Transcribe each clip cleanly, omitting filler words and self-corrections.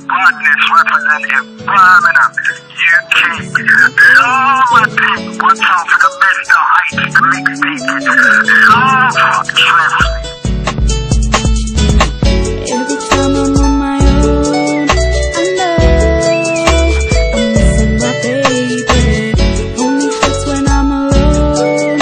Badness representing Birmingham, UK. Love my thing. Watch out for the Mr. Heights, the mixtape. Love Trev. Every time I'm on my own, I know I'm missing my baby. Only hurts when I'm alone,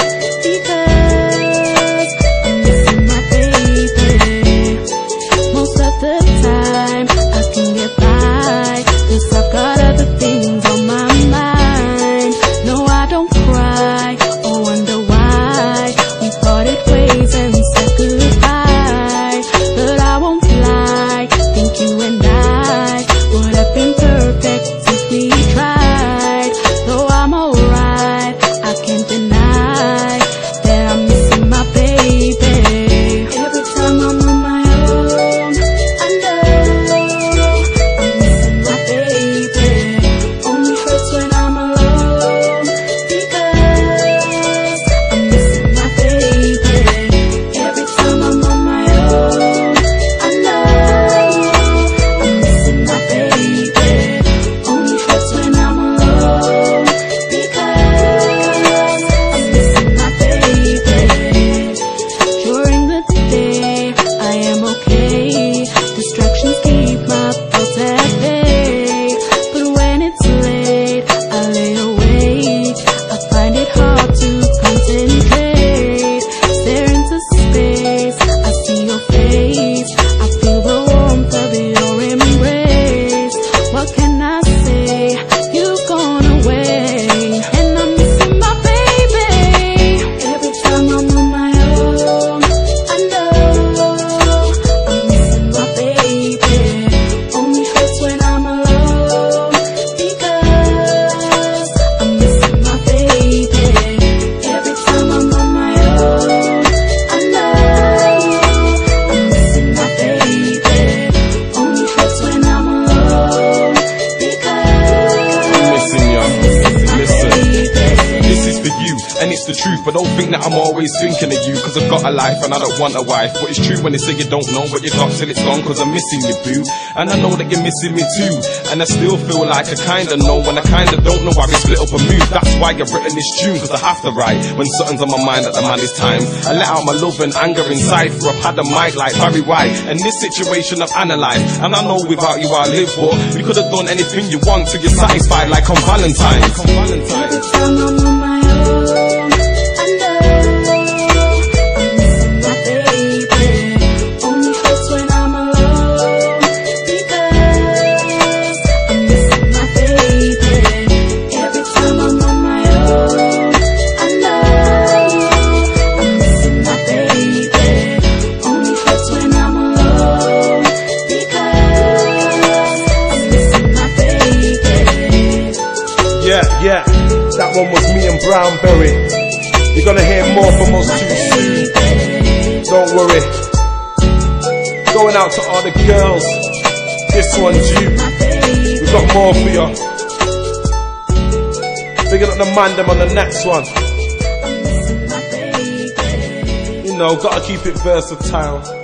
because I'm missing my baby. Most of the time I can get by, 'cause I've got other things on my mind. No, I don't cry or wonder why we parted ways and said goodbye. But I won't lie, think you and I would have been perfect if we tried. Though I'm alright, I can't deny that I'm missing my baby. Every time I'm on my own, I know I'm missing my baby. Only hurts when I'm alone, because I'm missing my baby. Every time I'm on my own, I know I'm missing my baby. Only hurts when I'm alone, because I'm missing my baby. During the day, I am okay. Distractions keep my thoughts at bay. But when it's late, I lay awake. I find it hard to concentrate. Stare into space, I see your face. I feel the warmth of your embrace. What can I say? You've gone away, and I'm missing my baby. Every time I'm on my own, I know I'm missing my baby. Only hurts when I'm alone, because I'm missing my baby. Every time I'm on my own, I know I'm missing my baby. Only hurts when I'm alone, because I'm missing you. I'm missing my Listen, baby. this is for you, and it's the truth. But don't think that I'm always thinking of you, 'cause I've got a life and I don't want a wife. But it's true when they say you don't know what you got till it's gone, 'cause I'm missing you, boo. And I know that you're missing me too. And I still feel like I kinda know, when I kinda don't know why we split up and move. That's why I've written this tune, 'cause I have to write when something's on my mind at the man is time. I let out my love and anger inside, for I've had a mic like Barry White. And this situation I've analysed, and I know without you I live, but you could have done anything you want till you're satisfied, like on Valentine's. Every time I'm on my own, I know I'm missing my baby. Only hurts when I'm alone, because I'm missing my baby. Every time I'm on my own, I know I'm missing my baby. Only hurts when I'm alone, because I'm missing my baby. Yeah, that one was me and Brownberry. You're gonna hear more from us too soon. Don't worry. Going out to all the girls. This one's you. We've got more for you. Picking up the man them on the next one. You know, gotta keep it versatile.